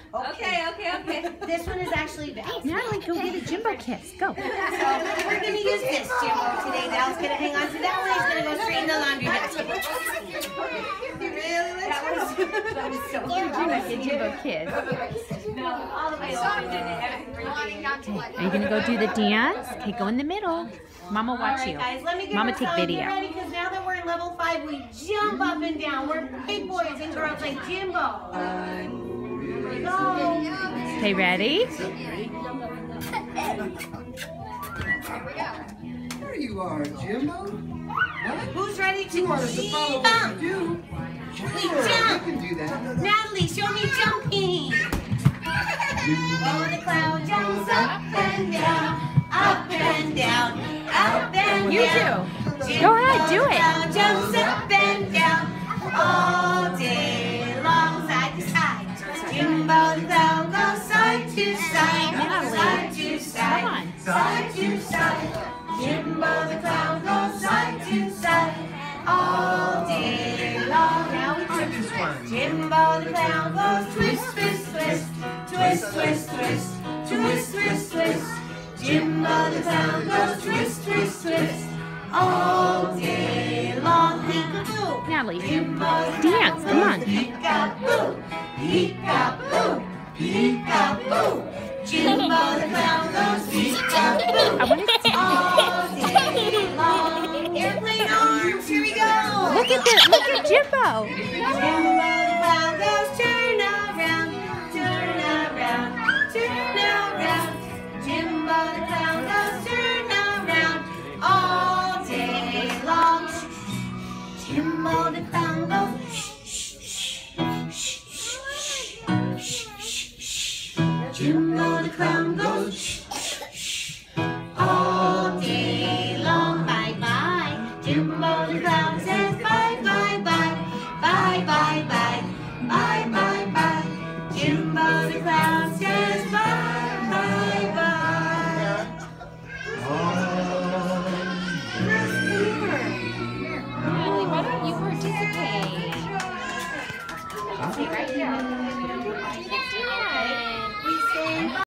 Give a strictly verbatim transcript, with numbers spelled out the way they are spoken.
Okay, okay, okay. This one is actually Val's. Natalie, go get a Jimbo kiss. Go. So we're going to use this Jimbo today. Val's going to hang on to that one. He's going to go straight in the laundry basket. Really? That was, that was so Did you make a Jimbo kiss? No, all the way over. Are you going to go do the dance? Okay, go in the middle. Mama will watch All right, you. guys, let me get Mama our take song. video. Get ready, because now that we're in level five, we jump up and down. We're big boys and girls like Jimbo. Here we go. Okay, ready? There you are, Jimbo. What? Who's ready to You are to follow what you do. We Sure, jump. you can do that. Natalie, show me jumping. Oh, the cloud jumps up and down, up and down, up and You down. do. Go ahead, do The it. cloud jumps up and down all day long, side to side. Jimbo the cloud goes side to side, side to side, Come on. side to side. Jimbo the cloud goes side to side all day long. Now we twist. Jimbo the clown goes twist, twist, twist, twist, twist, twist, twist, twist, twist. Jimbo the clown goes twist, twist, twist all day long. Peek-a-boo. Natalie, Jimbo the dance, come on. Peek-a-boo, peek-a-boo, peek-a-boo. Jimbo the clown goes peek-a-boo I want to see. all day long. Airplane arms, here we go. Look at this. Look at Jimbo. Jimbo the clown goes turn around, turn around, turn around. Jimbo the clown goes turn around all day long. Jimbo the clown goes Jimbo the clown goes all day long. Bye bye. Jimbo the clown says bye bye bye. Bye bye bye. Bye bye bye. Jimbo the clown says bye.